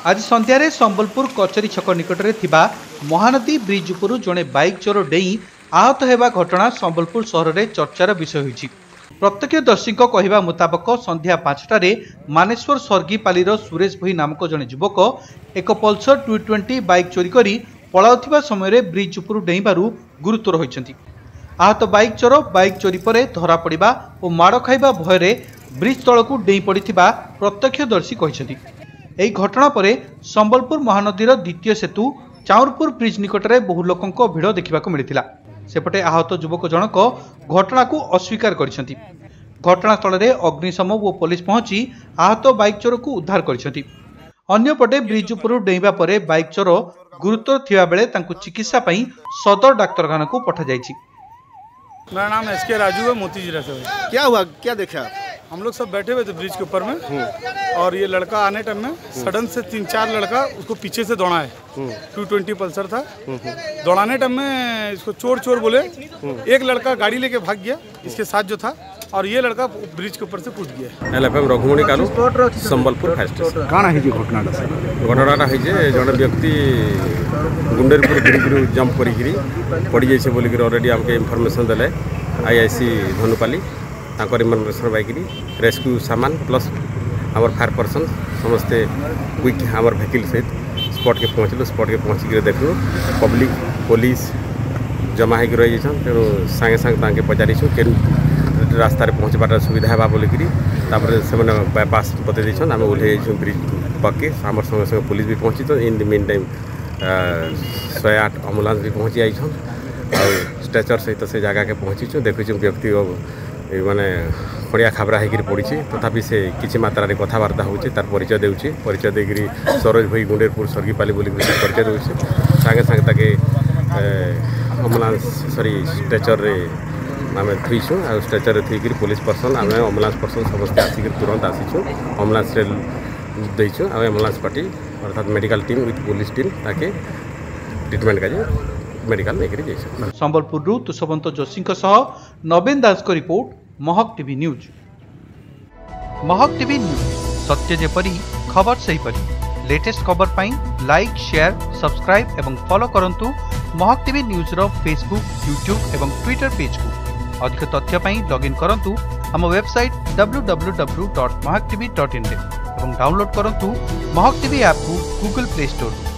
आज संध्यारे संबलपुर कचेरी छक निकटरे थिबा महानदी ब्रिज उपरु जड़े बाइक चोर डेई आहत हेबा घटना संबलपुर सहर में चर्चार विषय होइछि। प्रत्यक्षदर्शी कहवा मुताबक संध्या 5टारे मानेश्वर सर्गीपालीर सुरेश भोई नामक जड़े युवक एक पल्सर 220 बाइक चोरी करी पलाउथिबा समय ब्रिज उपरु डेईबारु गुरुतर होइछन्ति। आहत बाइक चोर बाइक चोरी पर धरा पड़िबा और माड़ खाइबा भୟରେ ब्रिज तलकू डेई पड़िथिबा प्रत्यक्षदर्शी कहिसथि। एही घटना पर संबलपुर महानदीर द्वितीय सेतु चाउरपुर ब्रिज निकट में बहु लोकों भिड़ देखा मिलता। सेपटे आहत युवक जनक घटना को अस्वीकार करिसेंति। घटनास्थल में अग्निशम और पुलिस पहुंची आहत बाइक चोर को उद्धार करिसेंति। अन्यपटे ब्रिज उपरू डेइबा परे बाइक चोर गुरुतर थिबा बेले तांकु चिकित्सा पई सदर डाक्तरखाना को पठा जायछि। मेरा नाम एसके राजू है, मोतीजिरा से। क्या हुआ, क्या देखा? हम लोग सब बैठे हुए थे ब्रिज के ऊपर में और ये लड़का आने टाइम में सडन से 3-4 लड़का उसको पीछे से दौड़ा है। 220 पल्सर था। दौड़ाने टाइम में इसको चोर चोर बोले। एक लड़का गाड़ी लेके भाग गया इसके साथ जो था और ये लड़का ब्रिज के ऊपर से कूद गया। LFM Raghumani Kalu Sambalpur fire station काना है घटनाटा है जड़े व्यक्ति गुंडेरपुर गिरी जंप करी पड़ जाइए बोलिक अलरेडी आमको इनफर्मेशन देले आईआईसी धनुपाली तांकर इनफर्मेशन पाइक रेस्क्यू सामान प्लस आमर फायर पर्सन समस्ते क्विक आमर व्हीकल सहित स्पॉट के पहुँचलु। स्पॉट के पहुँचिक देखलु पब्लिक पुलिस जमा हो रही तेणु सागे सागे पचारिछु के रास्तार पहुँचबार सुविधा है बोलिक से बायपास बतई देछन। आम ओल्हे ब्रिज पके आम संगे संगे पुलिस भी पहुँची। तो in the meantime 108 ambulance भी पहुँची आईछन और स्ट्रेचर सहित से जगह के पहुँची देखु व्यक्ति माने खड़िया खाबरा होकर पड़ी तथापि से किसी मात्रा रे कथबार्ता होची तार परिचय देउची। परिचय देकरी सरोज भई गुंडेरपुर सर्गीपाली बोली परिचय देउची। सागे सागे ताके एम्बुलेंस स्ट्रेचर रे आम थुईसु आ स्ट्रेचर थुईक पुलिस पर्सन आम एम्बुलेंस पर्सन समस्त आसिक तुरंत आसीचु एम्बुलेंस देचु आ एम्बुलेंस पार्टी अर्थात medical team with police team ताके ट्रीटमेंट का मेडिकल लेकर जाइए। संबलपुर तुषवंत जोशी नवीन दास को report Mahak TV news. Mahak TV news सत्य जेपरी खबर सही परी। लेटेस्ट खबर पाई लाइक शेयर सब्सक्राइब एवं फॉलो करंतु महक टीवी न्यूज रो फेसबुक यूट्यूब एवं ट्विटर पेज को। अधिक तथ्य पाई लॉगिन करंतु हम वेबसाइट www.mahaktv.in एवं डाउनलोड करंतु महक टीवी ऐप को गूगल प्ले स्टोर।